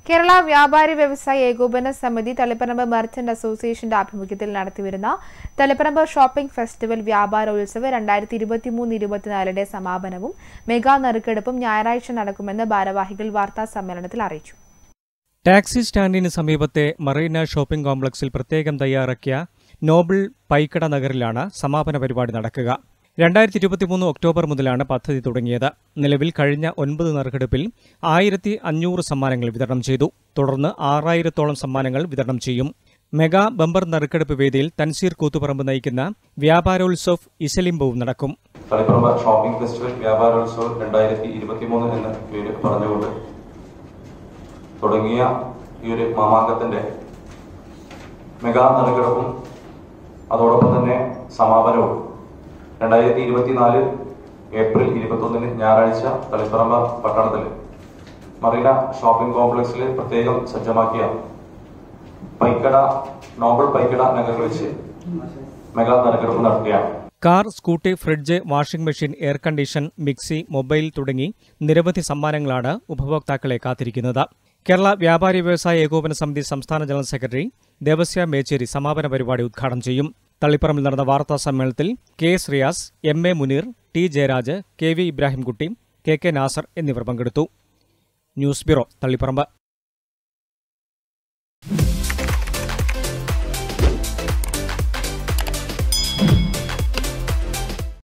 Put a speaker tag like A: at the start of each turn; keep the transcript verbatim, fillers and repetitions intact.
A: കേരള വ്യാപാരി വ്യവസായ ഏകോപന സമിതി തളിപ്പറമ്പ് മർച്ചന്റ് അസോസിയേഷന്റെ ആഭിമുഖ്യത്തിൽ നടത്തിവരുന്ന തളിപ്പറമ്പ് ഷോപ്പിംഗ് ഫെസ്റ്റിവൽ വ്യാപാരോത്സവ് രണ്ടായിരത്തി ഇരുപത്തിമൂന്ന് ഇരുപത്തിനാലിന്റെ സമാപനവും മെഗാ നറുക്കെടുപ്പും ഞായറാഴ്ച നടക്കുമെന്ന് ഭാരവാഹികൾ വാർത്താ സമ്മേളനത്തിൽ അറിയിച്ചു.
B: ടാക്സി സ്റ്റാൻഡിന് സമീപത്തെ മറീന ഷോപ്പിംഗ് കോംപ്ലക്സിൽ പ്രത്യേകം തയ്യാറാക്കിയ നോബിൾ പൈക്കട നഗറിലാണ് സമാപന പരിപാടി നടക്കുക. രണ്ടായിരത്തി ഇരുപത്തിമൂന്ന് ഒക്ടോബർ മുതലാണ് പദ്ധതി തുടങ്ങിയത്. നിലവിൽ കഴിഞ്ഞ ഒൻപത് നറുക്കെടുപ്പിൽ ആയിരത്തി അഞ്ഞൂറ് സമ്മാനങ്ങൾ വിതരണം ചെയ്തു. തുടർന്ന് ആറായിരത്തോളം സമ്മാനങ്ങൾ വിതരണം ചെയ്യും. മെഗാ ബമ്പർ നറുക്കെടുപ്പ് വേദിയിൽ തൻസീർ കൂത്തുപറമ്പ് നയിക്കുന്ന വ്യാപാരോത്സവ് ഇശലിംബവും നടക്കും.
C: തളിപ്പറമ്പ് ഷോപ്പിംഗ് ഫെസ്റ്റിവൽ വ്യാപാരോത്സവ് രണ്ടായിരത്തി ഇരുപത്തിമൂന്ന് എന്ന പേര് പറഞ്ഞുകൊണ്ട് തുടങ്ങിയ ഈ ഒരു മാമാങ്കത്തിന്റെ മെഗാ നറുക്കെടുപ്പും അതോടൊപ്പം തന്നെ സമാപനവും രണ്ടായിരത്തി ഇരുപത്തിനാല് ഏപ്രിൽ ഇരുപത്തൊന്നിന് ഞായറാഴ്ച തളിപ്പറമ്പ് പട്ടണത്തിൽ മറീന ഷോപ്പിംഗ് കോംപ്ലക്സിൽ പ്രത്യേകം സജ്ജമാക്കിയ പൈക്കട നോബിൾ പൈക്കട നഗറിൽ വെച്ച് മെഗാ നറുക്കെടുപ്പ് നടത്തുകയാണ്.
B: Car, scooty, fridge, washing machine, air condition, mixie, mobile തുടങ്ങി നിരവധി സമ്മാനങ്ങളാണ് ഉപഭോക്താക്കളെ കാത്തിരിക്കുന്നത്. കേരള വ്യാപാരി വ്യവസായ ഏകോപന സമിതി സംസ്ഥാന ജനറൽ സെക്രട്ടറി ദേവസ്യ മേച്ചേരി സമാപന പരിപാടി ഉദ്ഘാടനം ചെയ്യും. തളിപ്പറമ്പിൽ നടന്ന വാർത്താ സമ്മേളനത്തിൽ K S Riyas, M A Muneer, T Jayaraj, K V Ibrahimkutty, K K Nasar എന്നിവർ പങ്കെടുത്തു. News bureau, Taliparamba.